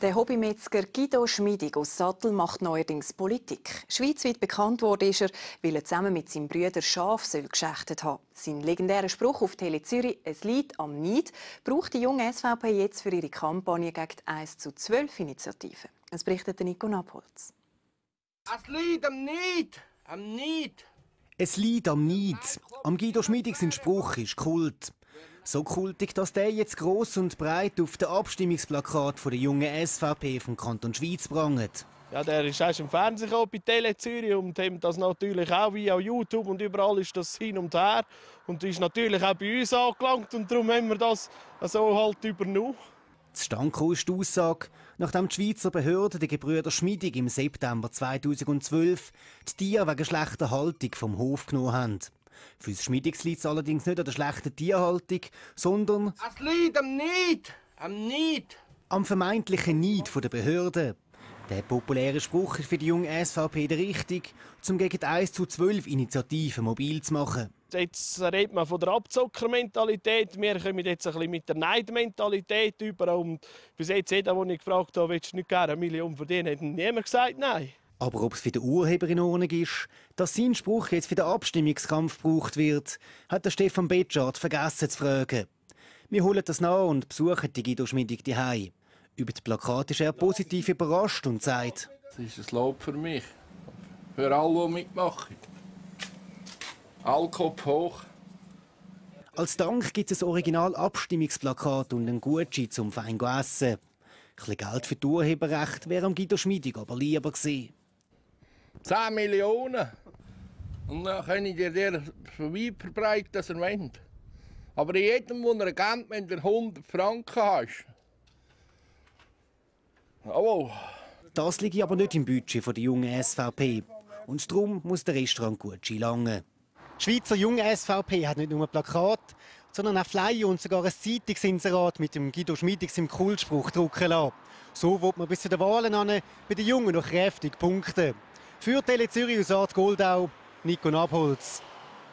Der Hobbymetzger Guido Schmiedig aus Sattel macht neuerdings Politik. Schweizweit bekannt wurde ist er, weil er zusammen mit seinem Bruder Schafe geschächtet hat. Sein legendärer Spruch auf Tele Zürich «Es liegt am Neid» braucht die junge SVP jetzt für ihre Kampagne gegen die 1:12-Initiative. Es berichtet Nico Napholz. Es liegt am Neid! Am Neid! Es liegt am Neid. Am Guido Schmiedig sein Spruch ist Kult. So kultig, dass der jetzt gross und breit auf dem Abstimmungsplakat der jungen SVP vom Kanton Schwyz prangt. Ja, der ist erst im Fernsehen bei Tele Zürich und haben das natürlich auch via YouTube und überall ist das hin und her und ist natürlich auch bei uns angelangt und darum haben wir das so halt übernommen. Zustande kam ist die Aussage, nachdem die Schweizer Behörden die Gebrüder Schmiedig im September 2012 die Tiere wegen schlechter Haltung vom Hof genommen haben. Für das Schmiedigs liegt es allerdings nicht an der schlechten Tierhaltung, sondern es liegt am Neid! Am Neid! Am vermeintlichen Neid der Behörden. Der populäre Spruch ist für die junge SVP der richtige, um gegen die 1:12-Initiative mobil zu machen. Jetzt redet man von der Abzockermentalität. Wir kommen jetzt ein bisschen mit der Neidmentalität über. Und bis jetzt jeder, den ich gefragt habe, willst du nicht gerne 1 Million verdienen, hat niemand gesagt nein. Aber ob es für den Urheber in Ordnung ist, dass sein Spruch jetzt für den Abstimmungskampf gebraucht wird, hat der Stefan Betschart vergessen zu fragen. Wir holen das nach und besuchen die Guido Schmiedig daheim. Über das Plakat ist er positiv überrascht und sagt: Es ist ein Lob für mich, für alle, die mitmachen. All Kopf hoch. Als Dank gibt es ein Original-Abstimmungsplakat und einen Gutschein zum fein essen. Ein bisschen Geld für die Urheberrechte wäre am Guido Schmiedig aber lieber gewesen. 10 Millionen. Und dann kann ich dir so weit verbreiten, dass er wollt. Aber in jedem, der er kennt, wenn du 100 Franken hast. Jawohl. Das liegt aber nicht im Budget der jungen SVP. Und darum muss der Restaurant Gutschein langen. Die Schweizer junge SVP hat nicht nur ein Plakat, sondern auch Flyer und sogar ein Zeitungsinserat mit dem Guido Schmiedig im Kultspruch drucken lassen. So wird man bis zu den Wahlen bei den Jungen noch kräftig punkten. Für Tele Zürich aus Art Goldau, Nico Napholz.